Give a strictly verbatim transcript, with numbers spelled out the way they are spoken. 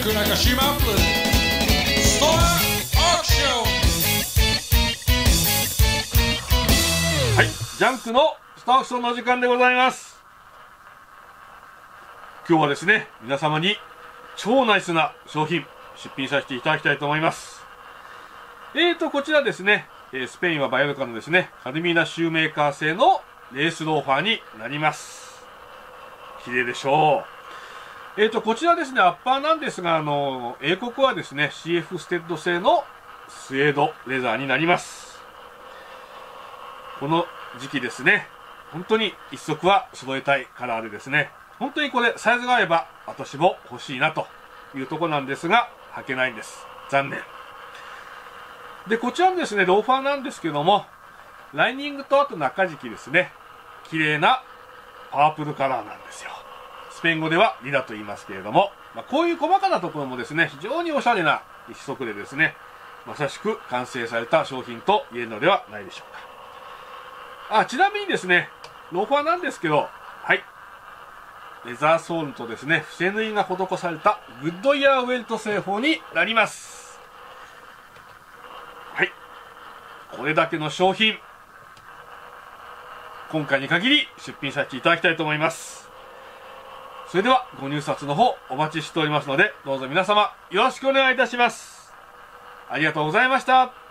ク中島プレゼンストアオークション。はい、ジャンクのストアオークションの時間でございます。今日はですね、皆様に超ナイスな商品出品させていただきたいと思います。えーとこちらですね、スペインはバイオルカのですねカルミーナシューメーカー製のレースローファーになります。綺麗でしょう。えーとこちらですね、アッパーなんですが、あの英国はですね シーエフ ステッド製のスウェードレザーになります。この時期ですね、本当に一足は揃えたいカラーでですね、本当にこれサイズが合えば私も欲しいなというところなんですが、履けないんです。残念。でこちらのですねローファーなんですけども、ライニングとあと中敷きですね、綺麗なパープルカラーなんですよ。スペイン語ではリラと言いますけれども、まあ、こういう細かなところもですね非常におしゃれな一足でですね、まさしく完成された商品と言えるのではないでしょうか。あちなみにですねローファーなんですけど、はい、レザーソールとですね伏せ縫いが施されたグッドイヤーウェルト製法になります。はい、これだけの商品今回に限り出品させていただきたいと思います。それではご入札の方お待ちしておりますので、どうぞ皆様よろしくお願いいたします。ありがとうございました。